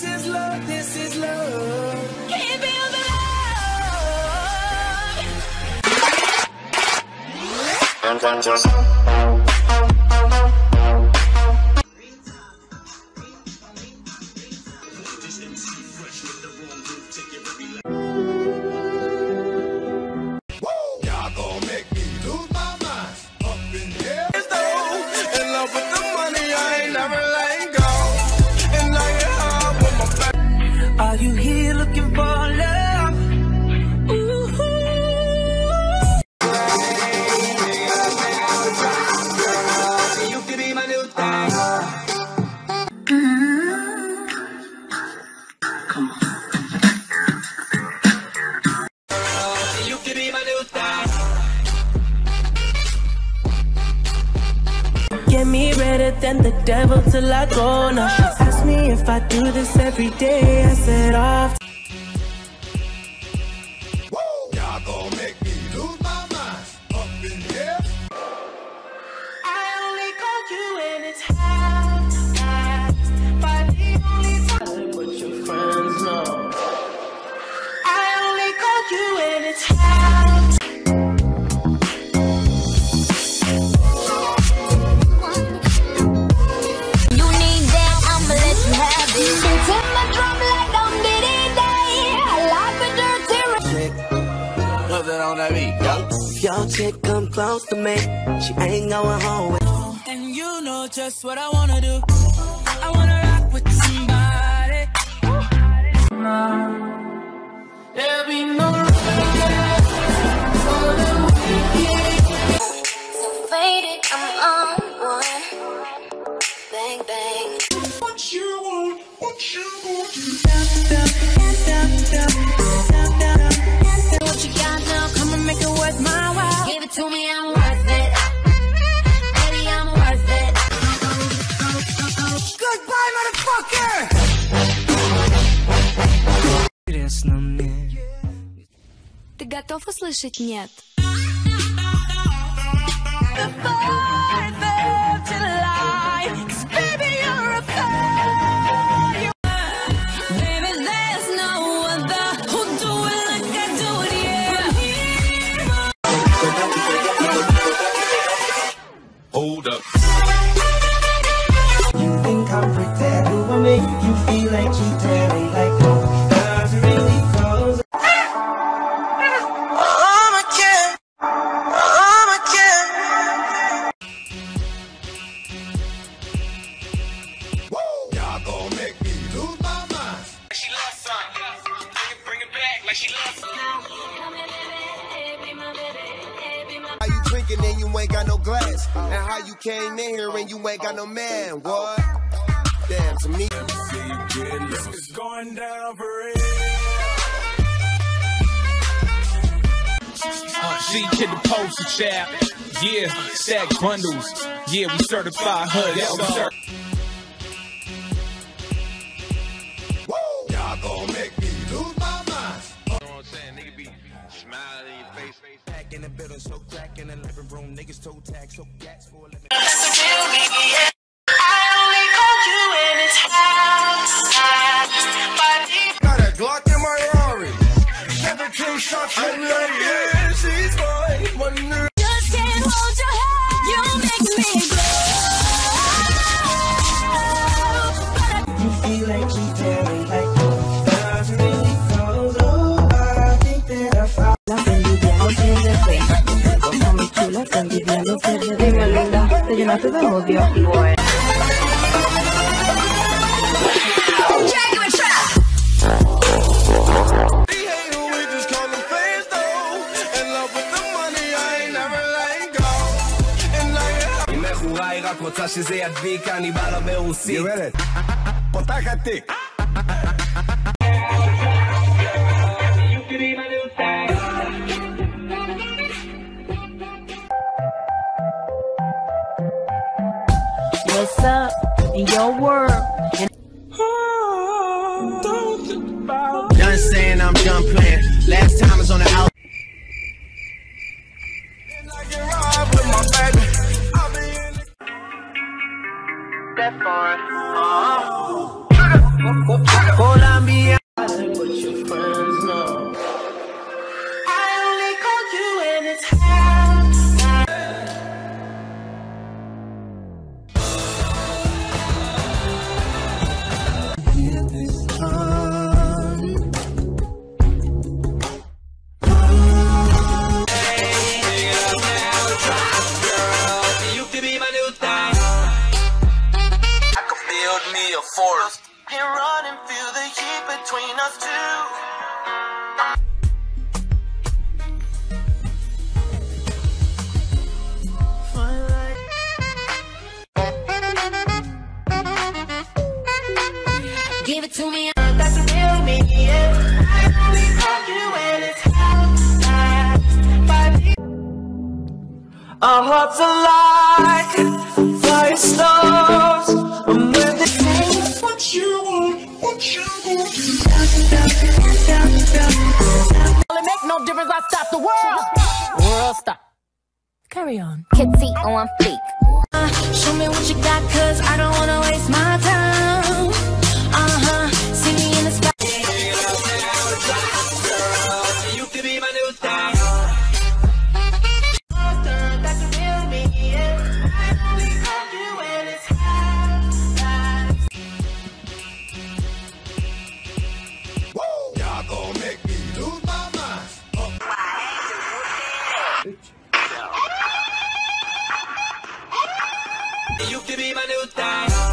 is love, this is love. Can't build the Are you here looking for love? Ooh. You could be my new thing. Come on. You could be my new thing. Get me redder than the devil till I go now. She asked me if I do this every day. I said off. Y'all gon' make me lose my mind up in here. I only call you when it's half past, but the only time what your friends know. I only call you when it's half. You need that, I'ma let you have it. It's in my drum like I'm Diddy Day. I like a dirty Chick, what's it on that beat, yo? If your chick come close to me, she ain't going home with. And you know just what I wanna do. I wanna rock with somebody. There'll be no for the weekend. so faded, I'm on one. Bang, bang. What you want? What you want? What you got now? Come and make it worth my while. Give it to me, I'm worth it. Baby, I'm worth it. Goodbye, motherfucker! Интересно мне. Ты готов услышать нет? Hold up. You think I'm pretend? Do I make you feel like you tell me like no? Does it really close? I'm a kid. I'm a kid. Y'all gon' make me lose my mind. She loves something. Bring it back like she loves something. How you drinking and you ain't got no glass? And how you came in here and you ain't got no man? What? Damn, to me. This is going down for real. She hit the poster child. Yeah, stack bundles. Yeah, we certified HUD. Yeah, we certified. Y'all gon' make me lose my mind. You know what I'm saying? Nigga be smiling in your face. Back in the building, so crack in the living room. Niggas toe tag, so gas for a living. Got a Glock in my Rari. 17 shots in the yeah, she's mine. One new. Just can't hold your head. You make me glow. You feel like you tell me like no. Does it really close? Oh, I think that I found. La envidia no pierde fe. Como mi chula, la envidia no pierde fe. Dime linda, te llenaste de odio. היא רק רוצה שזה ידביק, אני בא לה ברוסית. גברת, פותח התיק. What's up in your world? Done saying I'm done playing. Last time I was on the out. That far. enough to. Give it to me. That's the real me, yeah. I only call you when it's hot. Our hearts are like fire stars. I'm with it. What you want, what you want. It make no difference, I stop the world. World stop. Carry on. Kitsy on fleek. Show me what you got, cause I don't wanna waste my time. See me in the sky. You could be my new thing. That's the real me, yeah. I only call you when it's hot. Y'all gon' make me lose my mind. You could be my new thing.